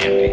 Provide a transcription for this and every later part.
Andy.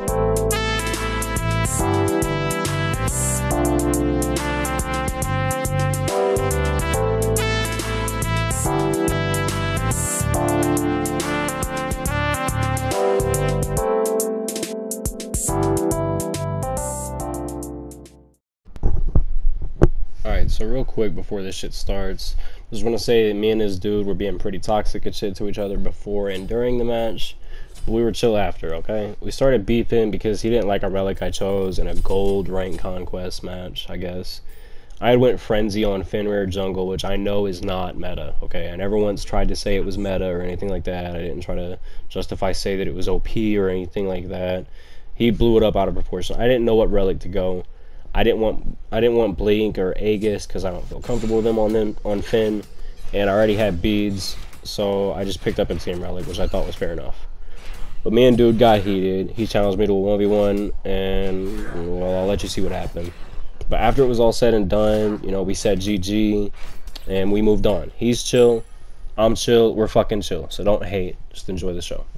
Alright, so real quick before this shit starts, I just want to say that me and this dude were being pretty toxic and shit to each other before and during the match. But we were chill after, okay? We started beefing because he didn't like a relic I chose in a gold rank conquest match, I guess. I had went Frenzy on Fenrir Jungle, which I know is not meta, okay? I never once tried to say it was meta or anything like that. I didn't try to say that it was OP or anything like that. He blew it up out of proportion. I didn't know what relic to go. I didn't want Blink or Aegis because I don't feel comfortable with them on Finn, and I already had beads, so I just picked up a team relic, which I thought was fair enough. But me and dude got heated. He challenged me to a 1v1, and well, I'll let you see what happened. But after it was all said and done, you know, we said GG, and we moved on. He's chill, I'm chill, we're fucking chill. So don't hate, just enjoy the show.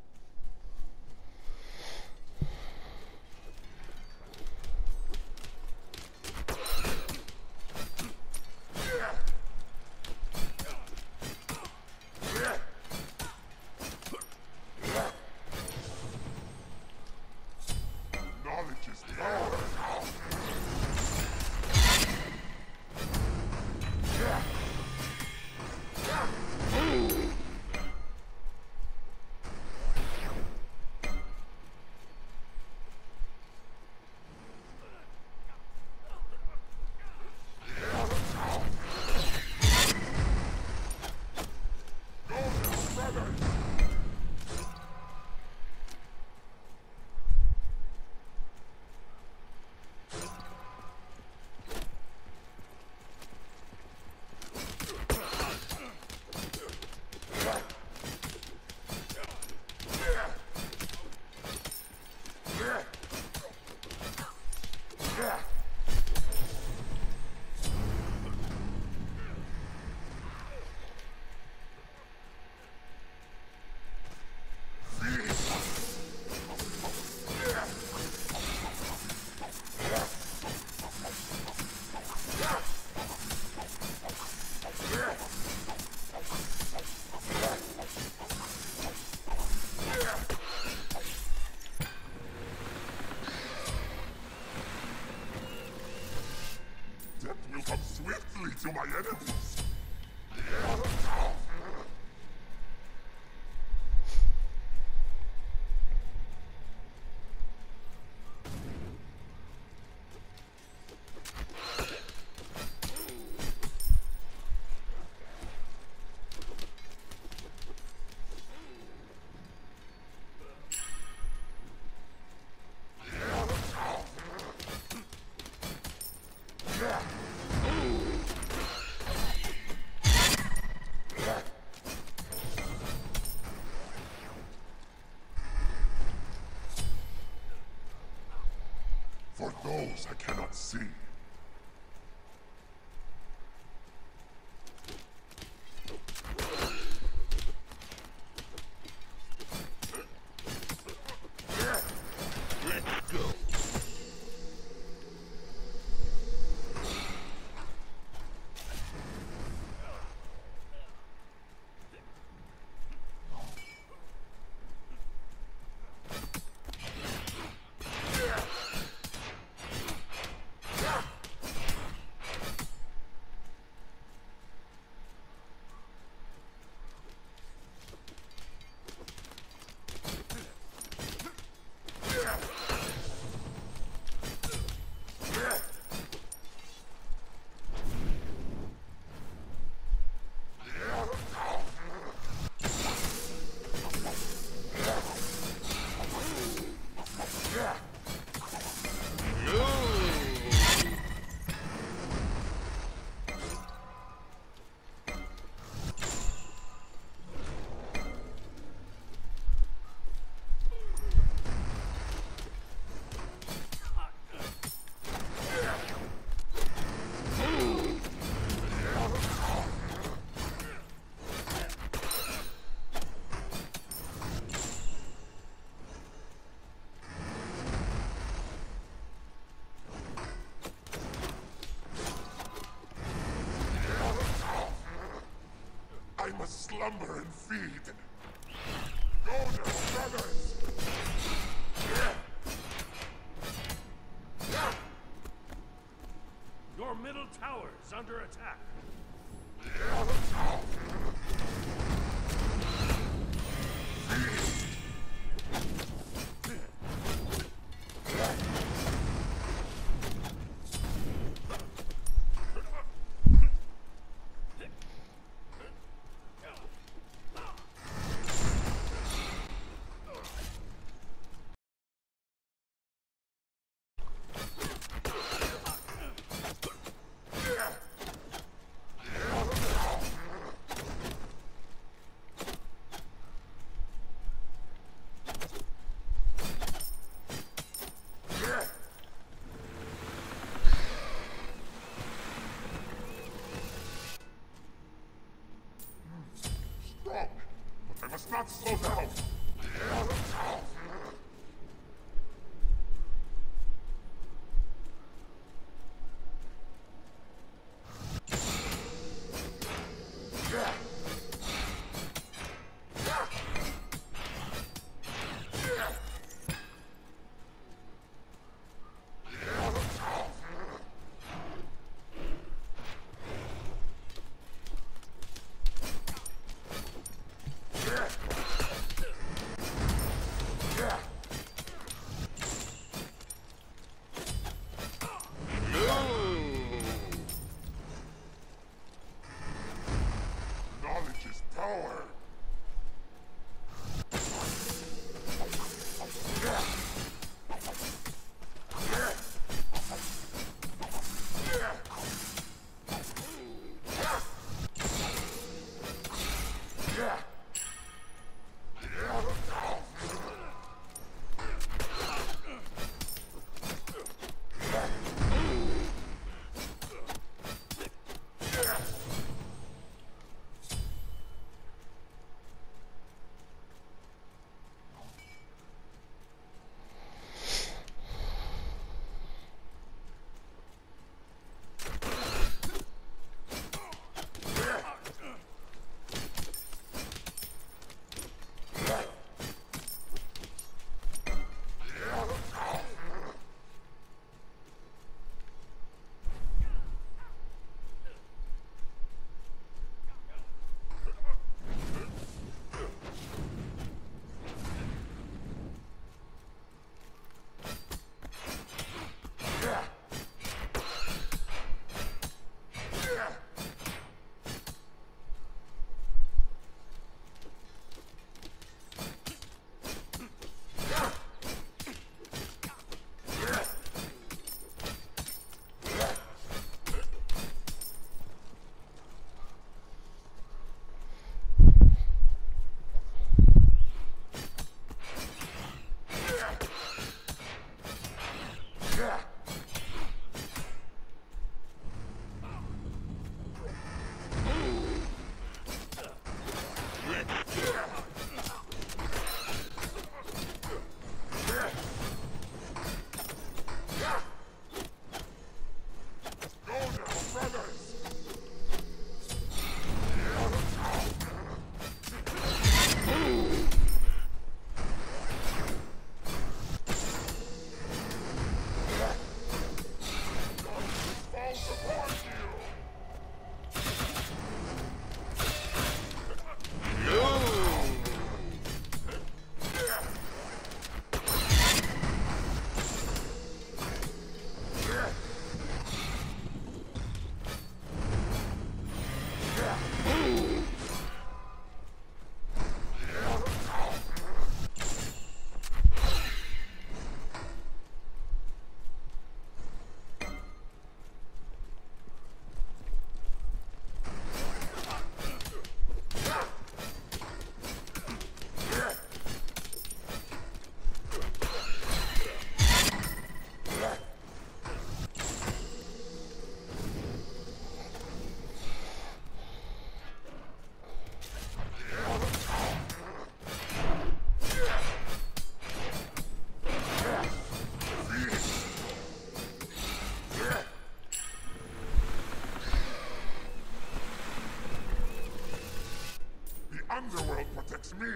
Come swiftly to my enemies. For those I cannot see. Let's go. slumber and feed. Go now, brothers! Your middle tower is under attack. Strong, but I must not slow down. underworld protects me.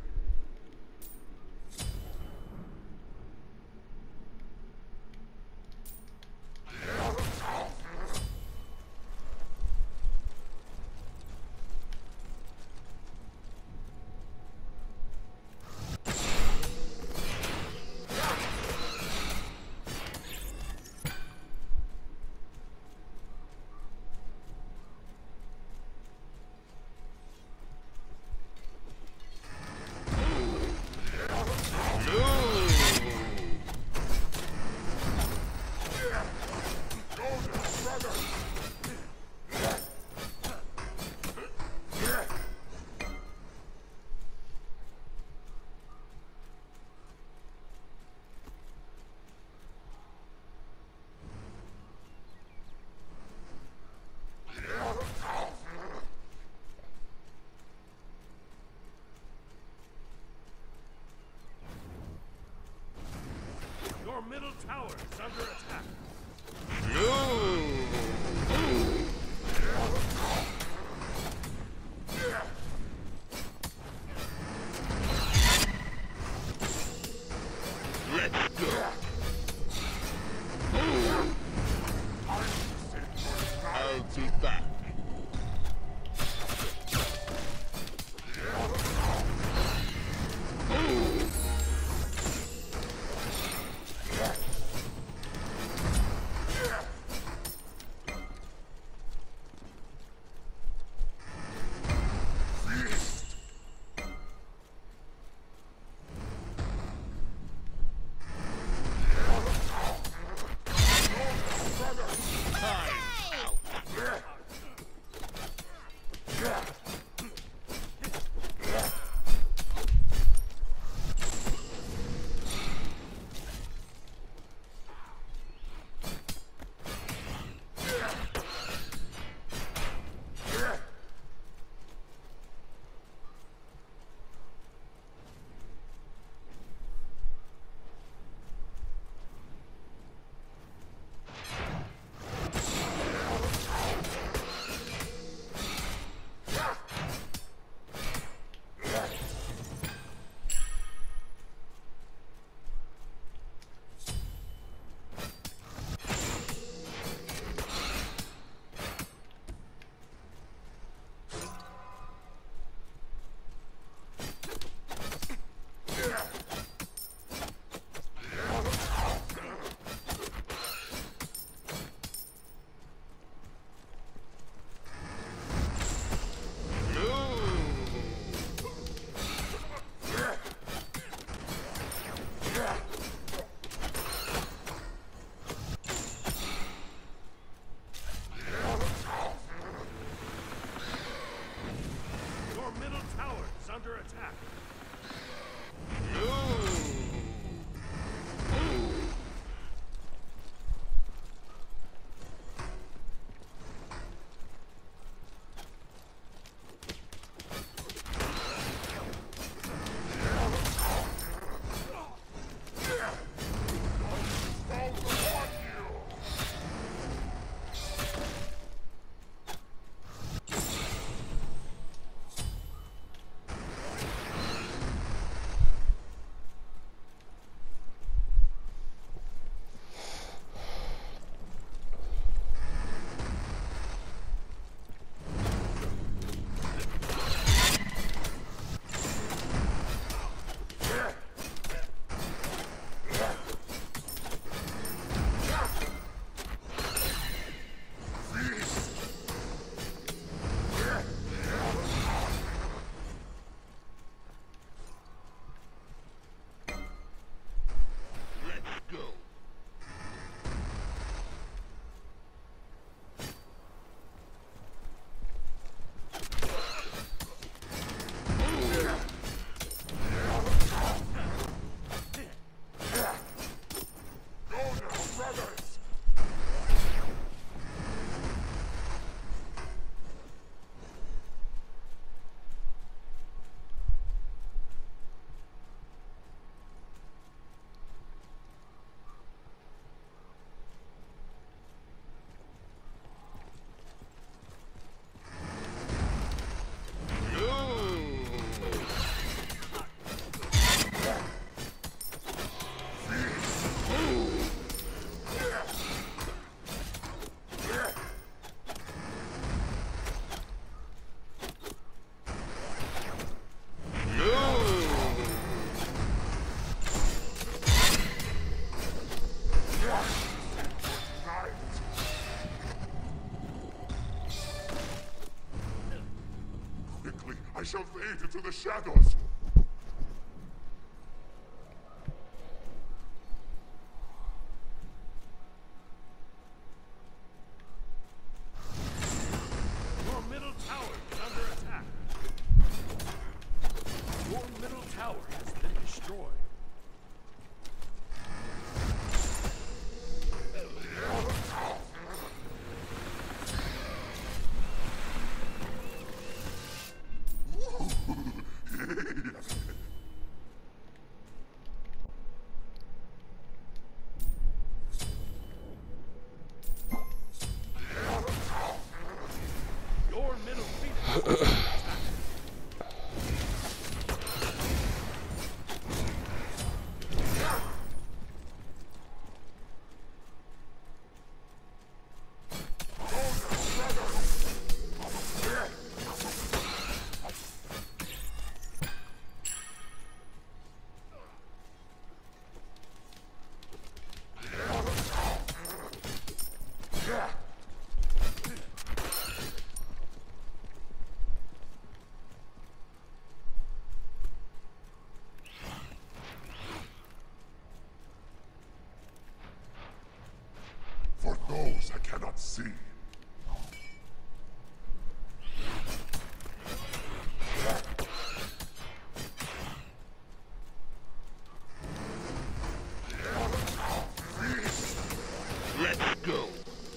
Your middle tower is under attack. Let's go. I'll be back. shall fade into the shadows. Your middle tower is under attack. Your middle tower has been destroyed. Your middle field is under attack. For those I cannot see. Let's go.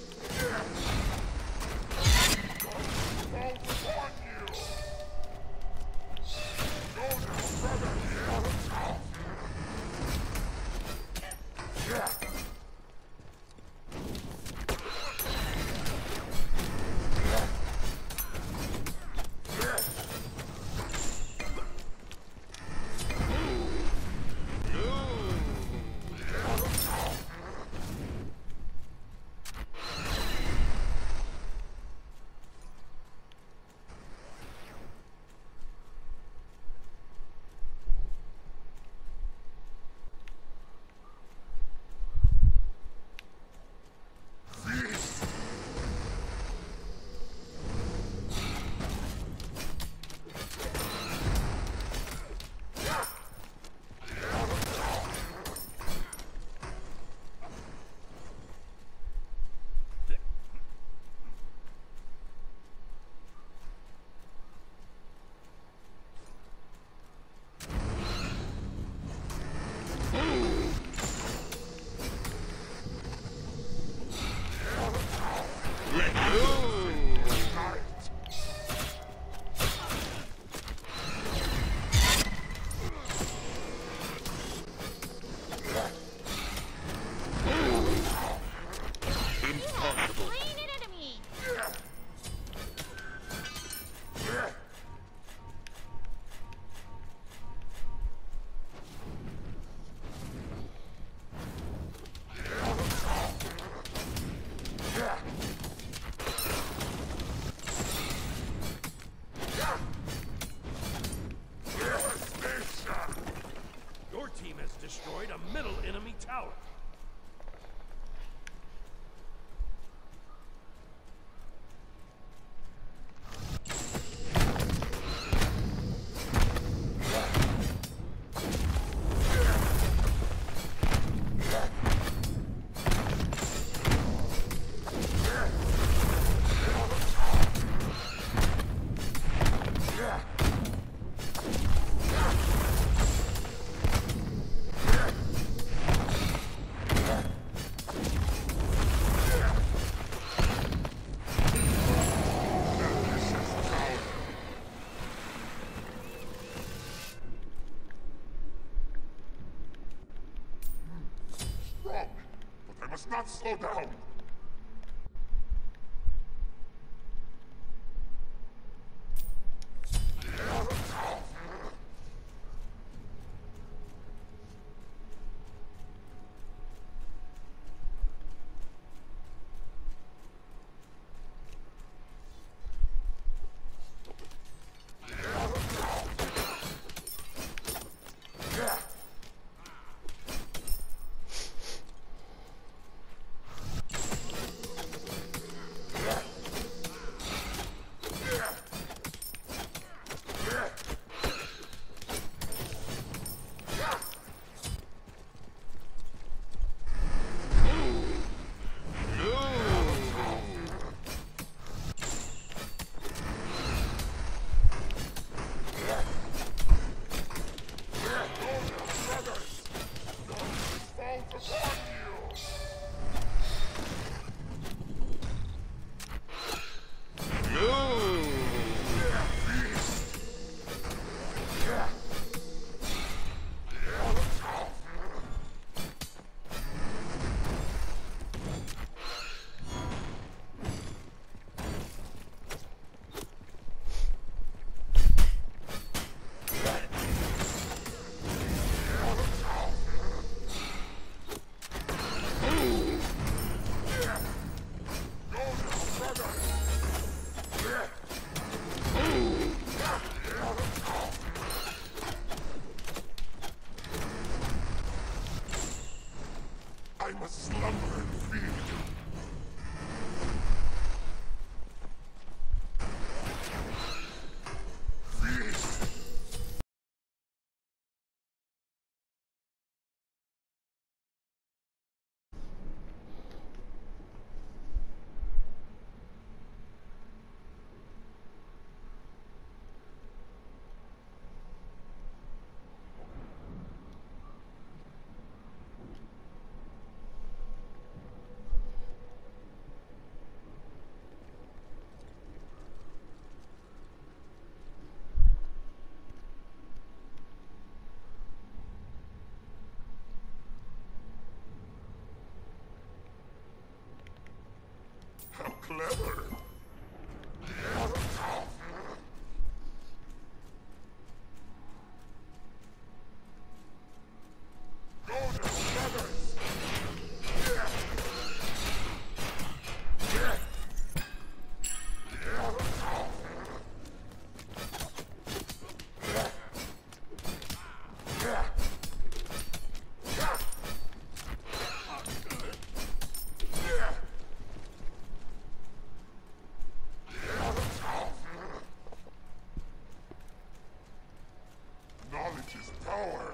Your team has destroyed a middle enemy tower. Strong, but I must not slow down. I must slumber and feed. Feast. How clever! Golden feathers! Knowledge is power!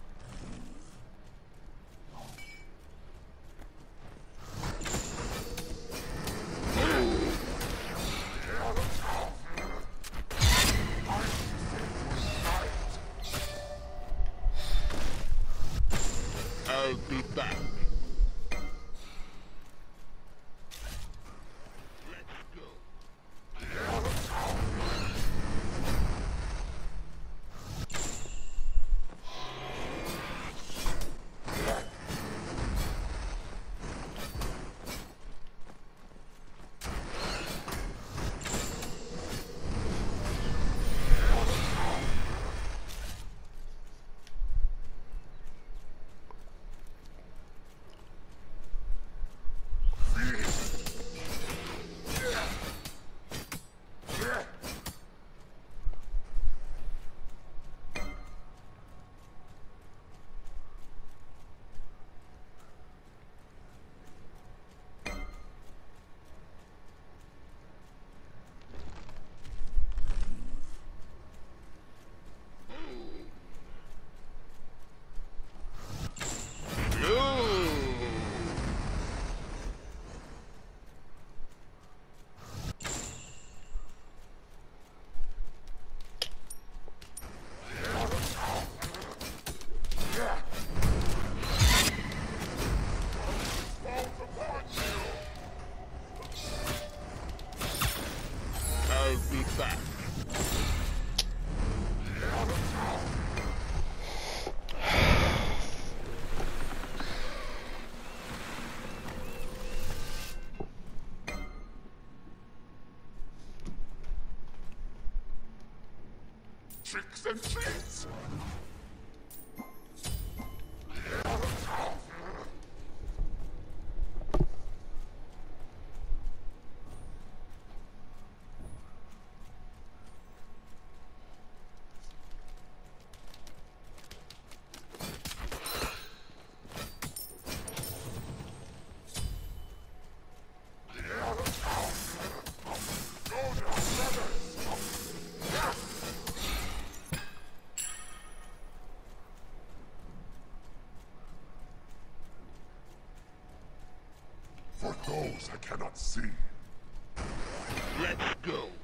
I'll be back. I'll be back. Tricks and treats! For those I cannot see. Let's go.